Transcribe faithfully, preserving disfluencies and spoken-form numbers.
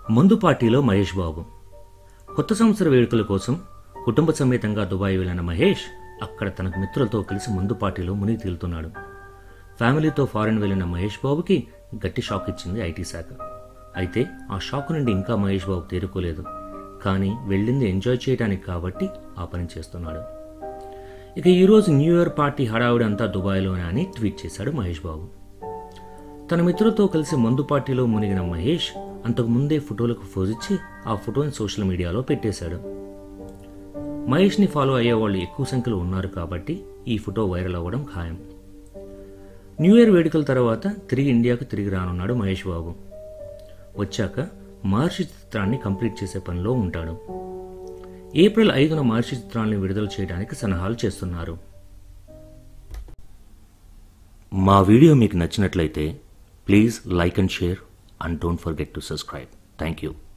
ముందు పార్టీలో మహేష్ బాబు కొత్త సంవత్సర వేడుకల కోసం కుటుంబ సమేతంగా దుబాయ్ వెళ్లిన మహేష్ అక్కడ తన మిత్రులతో కలిసి ముందు పార్టీలో మునిగి తేలుతున్నాడు. ఫ్యామిలీతో ఫారెన్ వెళ్లిన మహేష్ బాబుకి గట్టి షాక్ ఇచ్చింది ఐటీ శాఖ. అయితే ఆ షాక్ నుండి ఇంకా మహేష్ బాబు తేరుకోలేదు. కానీ వెళ్ళింది ఎంజాయ్ చేయడానికి కాబట్టి ఆ పని చేస్తున్నాడు. ఇక ఈరోజు న్యూ ఇయర్ పార్టీ హడావుడి అంతా దుబాయ్లోనే అని ట్వీట్ చేశాడు మహేష్ బాబు. తన మిత్రులతో కలిసి మందు పార్టీలో మునిగిన మహేష్ అంతకుముందే ఫోటోలకు ఫోజిచ్చి ఆ ఫోటోని సోషల్ మీడియాలో పెట్టేశాడు. మహేష్ని ఫాలో అయ్యే వాళ్ళు ఎక్కువ సంఖ్యలో ఉన్నారు కాబట్టి ఈ ఫోటో వైరల్ అవ్వడం ఖాయం. న్యూ ఇయర్ వేడుకల తర్వాత తిరిగి ఇండియాకు తిరిగి రానున్నాడు మహేష్ బాబు. వచ్చాక మహర్షి చిత్రాన్ని కంప్లీట్ చేసే పనిలో ఉంటాడు. ఏప్రిల్ ఐదున మహర్షి చిత్రాన్ని విడుదల చేయడానికి సన్నాహాలు చేస్తున్నారు. మా వీడియో మీకు నచ్చినట్లయితే please like and share and don't forget to subscribe. Thank you.